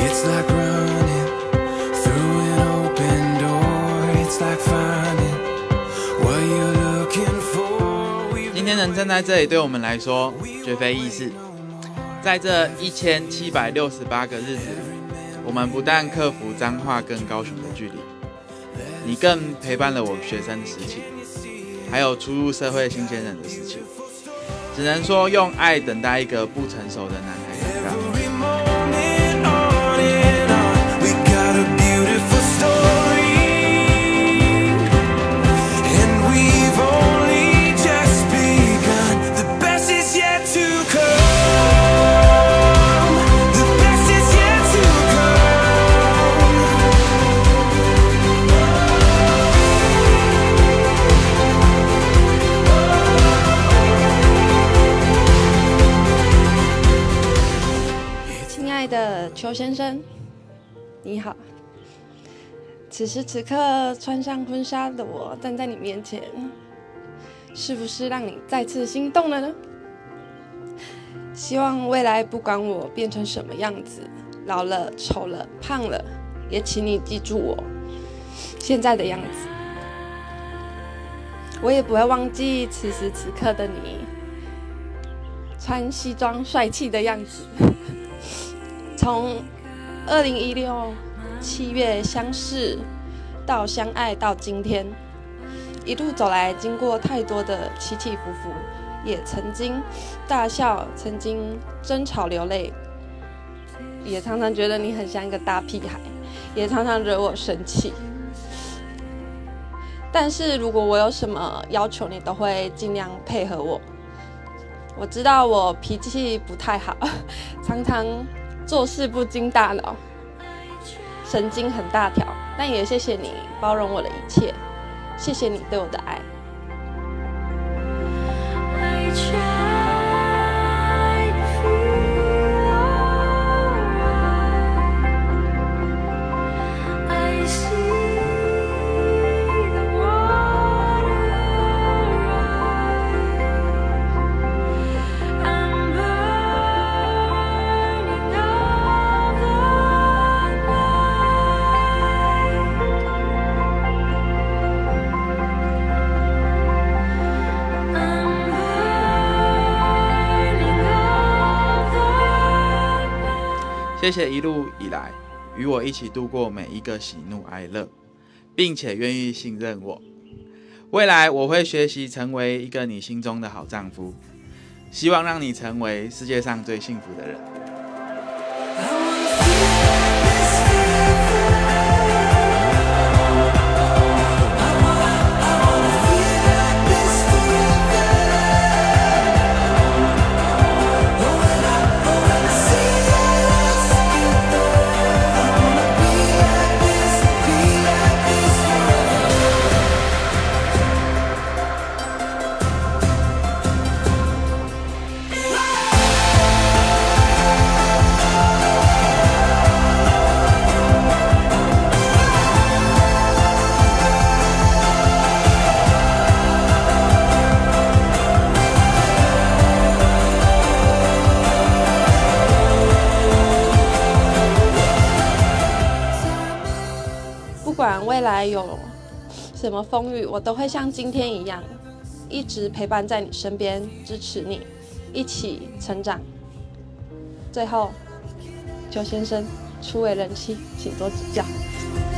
It's like running through an open door. It's like finding what you're looking for. 今天能站在这里，对我们来说绝非易事。在这1768个日子里，我们不但克服彰化跟高雄的距离，你更陪伴了我学生时期，还有初入社会新鲜人的时期。只能说用爱等待一个不成熟的男孩长大。 邱先生，你好。此时此刻穿上婚纱的我站在你面前，是不是让你再次心动了呢？希望未来不管我变成什么样子，老了、丑了、胖了，也请你记住我现在的样子。我也不会忘记此时此刻的你，穿西装帅气的样子。从2016 7月相识到相爱到今天，一路走来，经过太多的起起伏伏，也曾经大笑，曾经争吵流泪，也常常觉得你很像一个大屁孩，也常常惹我生气。但是如果我有什么要求，你都会尽量配合我。我知道我脾气不太好，常常做事不经大脑，神经很大条，但也谢谢你包容我的一切，谢谢你对我的爱。 谢谢一路以来与我一起度过每一个喜怒哀乐，并且愿意信任我。未来我会学习成为一个你心中的好丈夫，希望让你成为世界上最幸福的人。 不管未来有什么风雨，我都会像今天一样，一直陪伴在你身边，支持你，一起成长。最后，邱先生初为人妻，请多指教。